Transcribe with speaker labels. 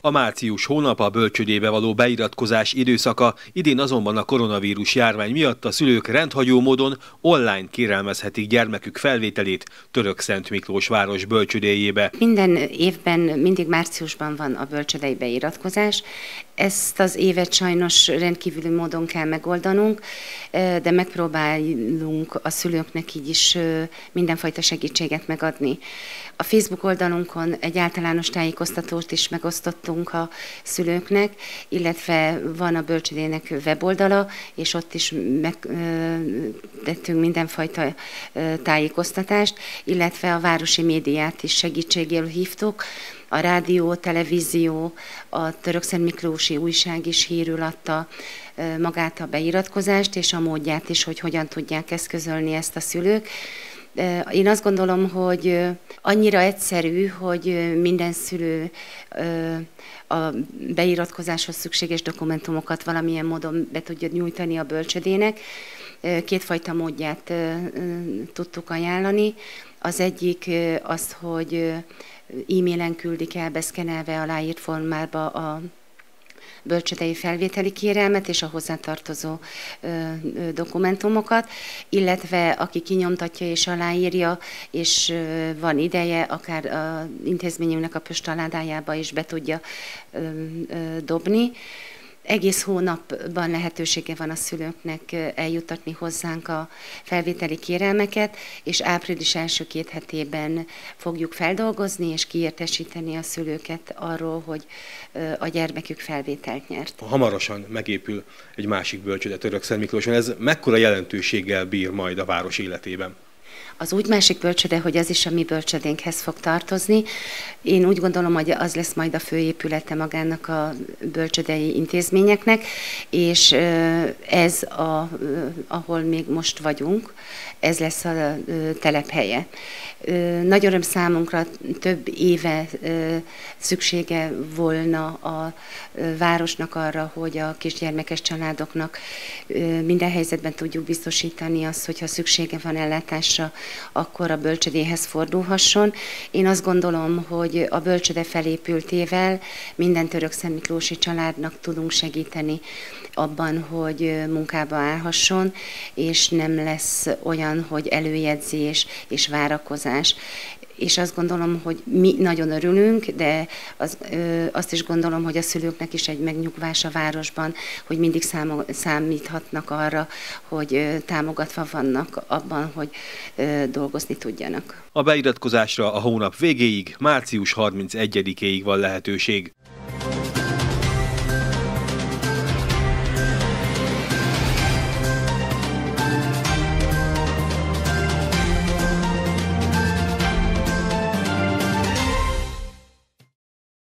Speaker 1: A március hónap a bölcsődébe való beiratkozás időszaka, idén azonban a koronavírus járvány miatt a szülők rendhagyó módon online kérelmezhetik gyermekük felvételét Törökszentmiklós város bölcsődéjébe.
Speaker 2: Minden évben mindig márciusban van a bölcsődei beiratkozás. Ezt az évet sajnos rendkívüli módon kell megoldanunk, de megpróbálunk a szülőknek így is mindenfajta segítséget megadni. A Facebook oldalunkon egy általános tájékoztatót is megosztottunk a szülőknek, illetve van a bölcsődének weboldala, és ott is megtettünk mindenfajta tájékoztatást, illetve a városi médiát is segítségéül hívtuk. A rádió, televízió, a Törökszentmiklósi újság is hírül adta magát a beiratkozást, és a módját is, hogy hogyan tudják eszközölni ezt a szülők. Én azt gondolom, hogy annyira egyszerű, hogy minden szülő a beiratkozáshoz szükséges dokumentumokat valamilyen módon be tudja nyújtani a bölcsődének. Kétfajta módját tudtuk ajánlani. Az egyik az, hogy e-mailen küldik el beszkenelve aláírt formába a bölcsődei felvételi kérelmet és a hozzátartozó dokumentumokat, illetve aki kinyomtatja és aláírja, és van ideje, akár az intézményünknek a postaládájába is be tudja dobni. Egész hónapban lehetősége van a szülőknek eljuttatni hozzánk a felvételi kérelmeket, és április első 2 hetében fogjuk feldolgozni és kiértesíteni a szülőket arról, hogy a gyermekük felvételt nyert.
Speaker 1: Hamarosan megépül egy másik bölcsőde Törökszentmiklóson. Ez mekkora jelentőséggel bír majd a város életében?
Speaker 2: Az úgy másik bölcsőde, hogy az is a mi bölcsödénkhez fog tartozni. Én úgy gondolom, hogy az lesz majd a főépülete magának a bölcsődei intézményeknek, és ez, ahol még most vagyunk, ez lesz a telephelye. Nagy öröm számunkra, több éve szüksége volna a városnak arra, hogy a kisgyermekes családoknak minden helyzetben tudjuk biztosítani azt, hogyha szüksége van ellátásra, akkor a bölcsődéhez fordulhasson. Én azt gondolom, hogy a bölcsőde felépültével minden törökszentmiklósi családnak tudunk segíteni abban, hogy munkába állhasson, és nem lesz olyan, hogy előjegyzés és várakozás. És azt gondolom, hogy mi nagyon örülünk, de azt is gondolom, hogy a szülőknek is egy megnyugvás a városban, hogy mindig számíthatnak arra, hogy támogatva vannak abban, hogy dolgozni tudjanak.
Speaker 1: A beiratkozásra a hónap végéig, március 31-éig van lehetőség.